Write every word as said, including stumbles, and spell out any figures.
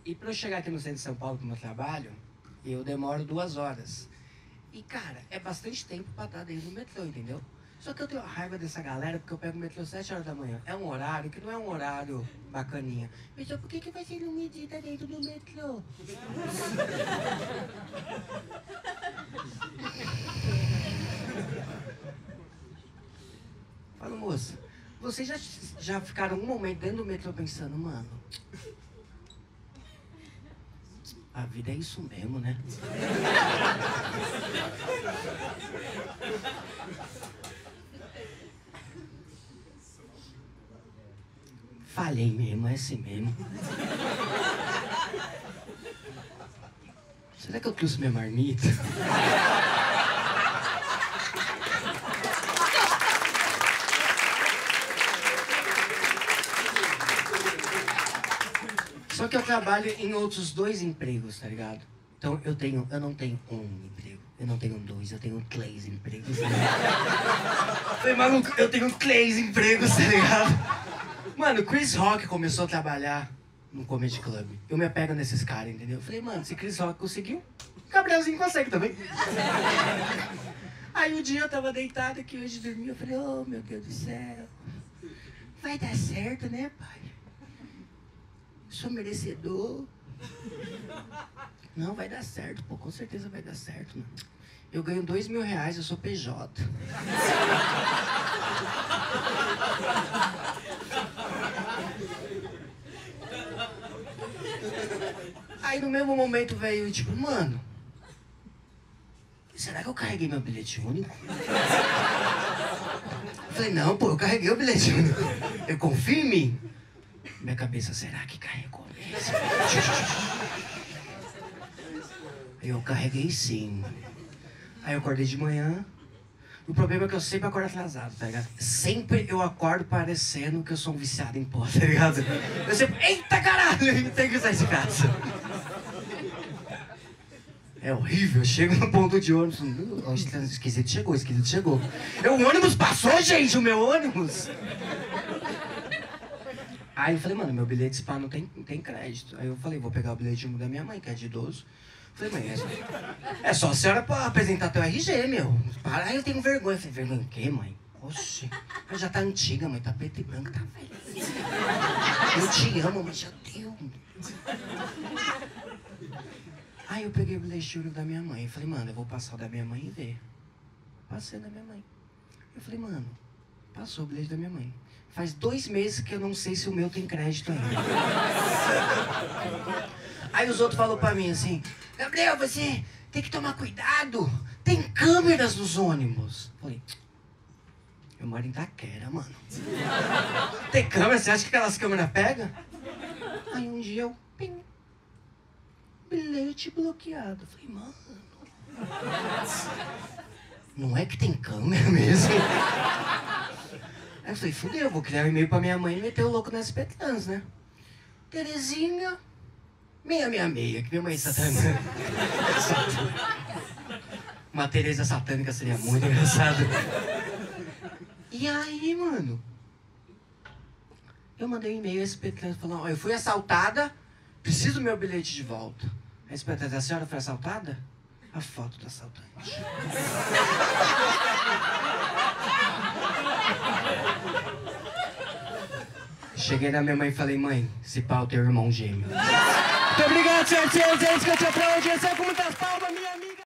E pra eu chegar aqui no centro de São Paulo pro meu trabalho, eu demoro duas horas. E, cara, é bastante tempo pra estar dentro do metrô, entendeu? Só que eu tenho raiva dessa galera porque eu pego o metrô sete horas da manhã. É um horário que não é um horário bacaninha. Pessoal, por que que vai ser no medida dentro do metrô? Fala, moça, vocês já, já ficaram um momento dentro do metrô pensando, mano, a vida é isso mesmo, né? Falei mesmo, é assim mesmo. Será que eu trouxe minha marmita? Só que eu trabalho em outros dois empregos, tá ligado? Então eu tenho, eu não tenho um emprego, eu não tenho dois, eu tenho três empregos. Né? Falei, maluco, eu tenho três empregos, tá ligado? Mano, Chris Rock começou a trabalhar no Comedy Club. Eu me apego nesses caras, entendeu? Eu falei, mano, se Chris Rock conseguiu, Gabrielzinho consegue também. Aí um dia eu tava deitado aqui hoje dormi, eu falei, oh meu Deus do céu, vai dar certo, né, pai? Sou merecedor. Não, vai dar certo, pô, com certeza vai dar certo, mano. Eu ganho dois mil reais, eu sou P J. Aí no mesmo momento veio, tipo, mano, será que eu carreguei meu bilhete único? Eu falei, não, pô, eu carreguei o bilhete único. Eu confio em mim. Minha cabeça, será que carregou mesmo? Eu carreguei sim. Aí eu acordei de manhã. O problema é que eu sempre acordo atrasado, tá ligado? Sempre eu acordo parecendo que eu sou um viciado em pó, tá ligado? Eu sempre, eita caralho, eu tenho que sair de casa. É horrível, eu chego no ponto de ônibus, o esquisito chegou, esquisito chegou. Eu, o ônibus passou, gente, o meu ônibus! Aí eu falei, mano, meu bilhete spa não tem, não tem crédito. Aí eu falei, vou pegar o bilhete da minha mãe, que é de idoso. Falei, mãe, é só, é só a senhora pra apresentar teu R G, meu. Para, aí eu tenho vergonha. Eu falei, vergonha o quê, mãe? Oxi, ela já tá antiga, mãe, tá preta e branca, tá velha. Eu te amo, mas já deu. Aí eu peguei o bilhete da minha mãe. Falei, mano, eu vou passar o da minha mãe e ver. Passei da minha mãe. Eu falei, mano, passou o bilhete da minha mãe. Faz dois meses que eu não sei se o meu tem crédito ainda. Aí os outros falaram pra mim assim, Gabriel, você tem que tomar cuidado. Tem câmeras nos ônibus. Falei, eu moro em Itaquera, mano. Tem câmera? Você acha que aquelas câmeras pegam? Aí um dia eu, pim, bilhete bloqueado. Falei, mano, não é que tem câmera mesmo? Aí eu falei, fudeu, vou criar um e-mail pra minha mãe e meter o louco na S P Trans, né? Terezinha, seiscentos e sessenta e seis, que minha mãe é satânica. Uma Tereza satânica seria muito engraçado. E aí, mano, eu mandei um e-mail à S P Trans falando, ó, eu fui assaltada, preciso do meu bilhete de volta. A S P Trans, a senhora foi assaltada? A foto do assaltante. Cheguei na minha mãe e falei, mãe, esse pau tem irmão gêmeo. Muito obrigado, senhoras e senhores, que eu te aplaudo. Essa é com muitas palmas, minha amiga.